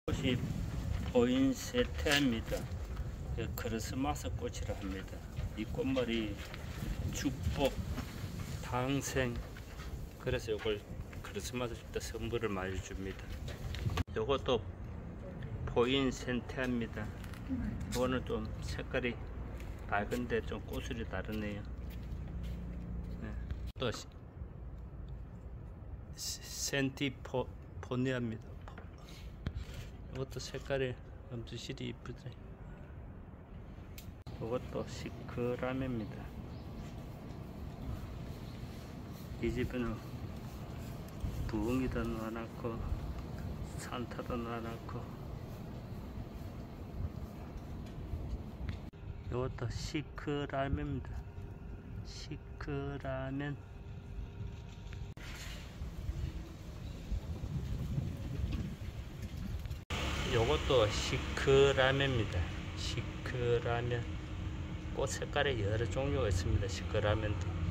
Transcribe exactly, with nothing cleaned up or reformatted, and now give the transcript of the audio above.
꽃이 포인세테입니다. 크리스마스 꽃이라 합니다. 이 꽃말이 축복, 당생, 그래서 이걸 크리스마스 때 선물을 많이 줍니다. 이것도 포인센테입니다. 이거는 좀 색깔이 밝은데 좀 꽃술이 다르네요. 네. 또 센티포니아입니다. 이것도 색깔이 엄청 실이 이쁘죠. 이것도 시크라메입니다. 이 집에는 부엉이도 넣어놨고 산타도 넣어놨고, 이것도 시크라면입니다. 시크라면. 요것도 시크라면입니다. 시크라면. 꽃 색깔이 여러 종류가 있습니다. 시크라면도.